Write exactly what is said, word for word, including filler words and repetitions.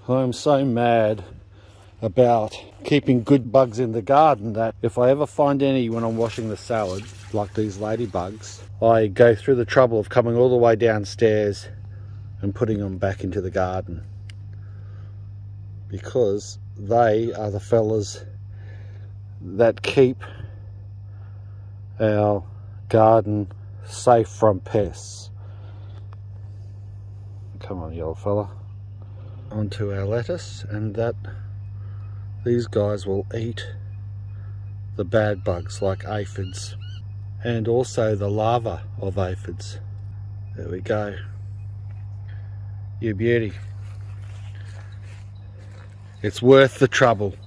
I'm so mad about keeping good bugs in the garden that if I ever find any when I'm washing the salad, like these ladybugs, I go through the trouble of coming all the way downstairs and putting them back into the garden, because they are the fellas that keep our garden safe from pests. Come on, you old fella. Onto our lettuce, and that these guys will eat the bad bugs like aphids, and also the larvae of aphids. There we go. You beauty. It's worth the trouble.